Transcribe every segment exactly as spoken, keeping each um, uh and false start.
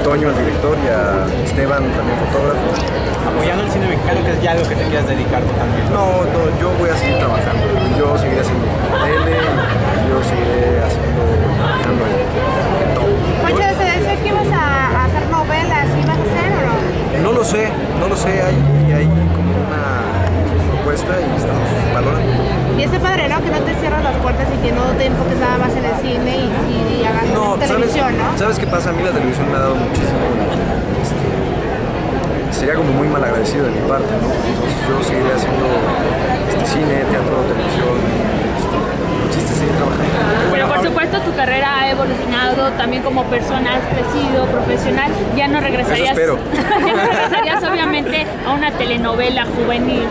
Toño, el director, y a Esteban, también fotógrafo. Apoyando el cine mexicano, que es ya algo que te quieras dedicar totalmente. No, no, yo voy a seguir trabajando. Yo seguiré haciendo tele, yo seguiré haciendo, trabajando en, en todo. Poncho, ¿se decía que ibas a, a hacer novelas? ¿Ibas a hacer o no? No lo sé, no lo sé, hay, hay como una propuesta y estamos valorando. Y este padre, ¿no? Que no te cierras las puertas y que no te enfoques nada más en el cine y, y, y hagas No, televisión, ¿sabes, ¿no? ¿sabes qué pasa? A mí la televisión me ha dado muchísimo. Este, sería como muy mal agradecido de mi parte, ¿no? Entonces yo seguiré haciendo este, cine, teatro, televisión, este, el chiste es seguir trabajando. Pero por supuesto tu carrera ha evolucionado, también como persona has crecido, profesional, ya no regresarías. Eso espero. Ya no regresarías obviamente a una telenovela juvenil.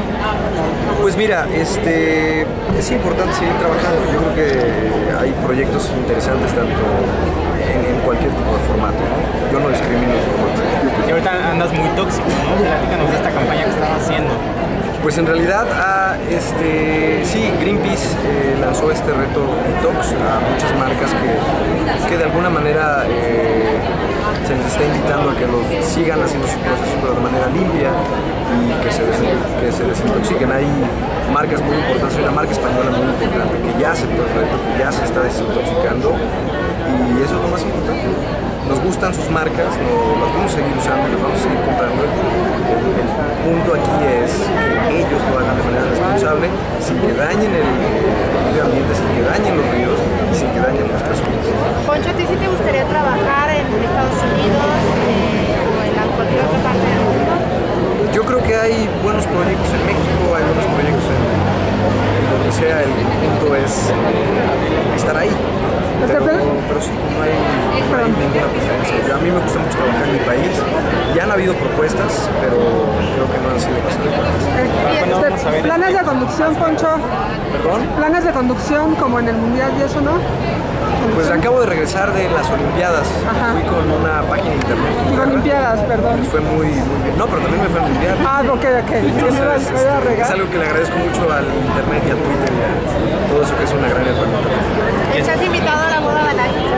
Pues mira, este, es importante seguir trabajando. Yo creo que hay proyectos interesantes tanto en, en cualquier tipo de formato, ¿no? Yo no discrimino el formato. Y ahorita andas muy tóxico, ¿no? Platícanos de esta campaña que estás haciendo. Pues en realidad, a, este, sí, Greenpeace eh, lanzó este reto Detox a muchas marcas que, que de alguna manera eh, se les está invitando a que los sigan haciendo sus procesos pero de manera limpia y que se, des, que se desintoxiquen. Hay marcas muy importantes, hay una marca española muy importante que ya aceptó el reto, que ya se está desintoxicando y eso es lo más importante. Nos gustan sus marcas, no, las vamos a seguir usando, las vamos a seguir comprando. El, el punto aquí es que ellos lo hagan de manera responsable, sin que dañen el, el medio ambiente, sin que dañen los ríos y sin que dañen las personas. Poncho, ¿a ti sí te gustaría trabajar en Estados Unidos eh, o en la, cualquier otra parte del mundo? Yo creo que hay buenos proyectos en México, hay buenos proyectos en, en donde sea, el, el punto es eh, estar ahí. Pero, pero sí, no hay, no hay ninguna preferencia. Yo, a mí me gusta mucho trabajar en mi país. Ya han habido propuestas, pero creo que no han sido las adecuadas. Este, ¿Planes de conducción, Poncho? ¿Perdón? ¿Planes de conducción como en el Mundial y eso, no? Pues acabo de regresar de las Olimpiadas. Ajá. Fui con una página de internet. Olimpiadas, perdón. Pues fue muy, muy bien. No, pero también me fue al Mundial. Ah, ok, ok. Entonces, Voy a este, regar. es algo que le agradezco mucho al internet y al Twitter y a todo eso que es una gran herramienta. ¿Estás invitado a la boda de la hija?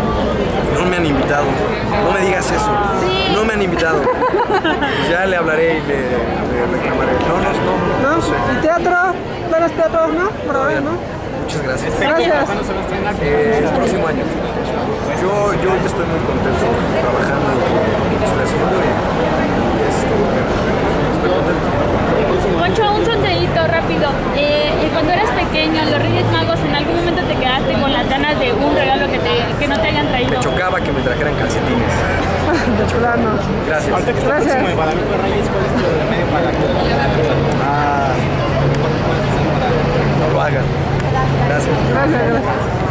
No me han invitado. No me digas eso. Sí. No me han invitado. Pues ya le hablaré y le, le reclamaré. No, no, no, no, no sé. ¿Y teatro? ¿Planes teatro, no? Por ahora, ¿no? Muchas gracias. Gracias. ¿Cuándo se va a estrenar? Eh, el próximo año. Yo, yo ahorita estoy muy contento trabajando en lo que estoy haciendo y, y este, estoy contento. Poncho, un sondeíto rápido. Eh, y cuando eras pequeño, los Reyes Magos, ¿en algún momento te quedaste con las ganas de un regalo que, te, que no te hayan traído? Me chocaba que me trajeran calcetines. De plano. Gracias. Ahorita que está Gracias. próximo el Guadalupe Reyes, ¿cuál es tu remedio para que Ah, no lo hagan. Gracias. Gracias.